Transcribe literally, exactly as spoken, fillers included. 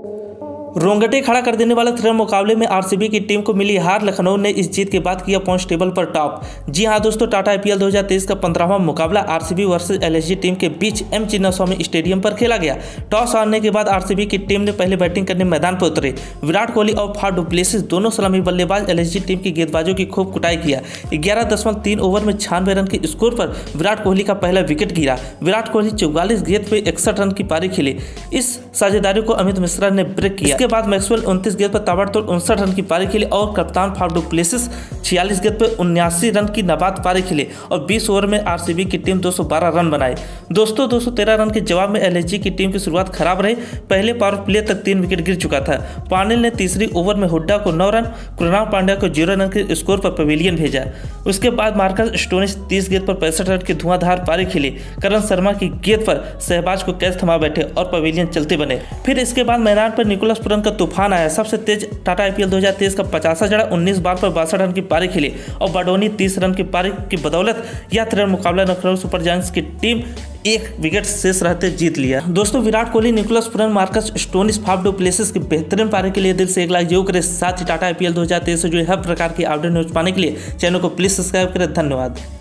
रोंगटे खड़ा कर देने वाले थ्रिलर मुकाबले में आरसीबी की टीम को मिली हार। लखनऊ ने इस जीत के बाद किया पॉइंट्स टेबल पर टॉप। जी हां दोस्तों, टाटा आईपीएल दो हज़ार तेईस का पंद्रहवां मुकाबला आरसीबी वर्सेस एलएसजी टीम के बीच एम चिन्नास्वामी स्टेडियम पर खेला गया। टॉस हारने के बाद आरसीबी की टीम ने पहले बैटिंग करने मैदान पर उतरे। विराट कोहली और फाफ डु प्लेसिस दोनों सलामी बल्लेबाज एलएसजी टीम की गेंदबाजों की खूब कुटाई किया। ग्यारह दशमलव तीन ओवर में छियानवे रन के स्कोर पर विराट कोहली का पहला विकेट गिरा। विराट कोहली चौवालीस गेंद पे इकसठ रन की पारी खेली। इस साझेदारी को अमित मिश्रा ने ब्रेक किया। इसके बाद मैक्सवेल उनतीस गेंद पर ताबड़तोड़ उनसठ रन की पारी खेली और कप्तान फाफ डु प्लेसिस छियालीस गेंद पर उन्यासी रन की नाबाद पारी खेली और बीस ओवर में आरसीबी की टीम दो सौ बारह रन बनाए। दोस्तों दो सौ तेरह रन के जवाब में एलएसजी की टीम की शुरुआत खराब रही। पहले पावर प्ले तक तीन विकेट गिर चुका था। पानिल ने तीसरी ओवर में हुड्डा को नौ रन, कृणाल पांड्या को जीरो रन के स्कोर पर पवेलियन भेजा। उसके बाद मार्कस स्टोनिस तीस गेंद पर पैंसठ रन की धुआंधार पारी खेली। करण शर्मा की गेंद पर सहबाज को कैच थमा बैठे और पवेलियन चलते बने। फिर इसके बाद मैदान पर निकोलस पुरन का तूफान आया। सबसे तेज टाटा आईपीएल दो हज़ार तेईस का पचासा जड़ा उन्नीस बार पर बासठ रन की पारी खेली और बाडोनी तीस रन की पारी की बदौलत यह थ्रिलर मुकाबला लखनऊ सुपर जायंट्स की टीम एक विकेट शेष रहते जीत लिया। दोस्तों Virat Kohli, Nicholas Pooran, Marcus Stoinis, Faf du Plessis की बेहतरीन पारी के लिए दिल से एक लाइक जरूर करें। साथ ही टाटा आईपीएल दो हज़ार तेईस से जुड़े हर प्रकार की अपडेट न्यूज पाने के लिए चैनल को प्लीज सब्सक्राइब करें। धन्यवाद।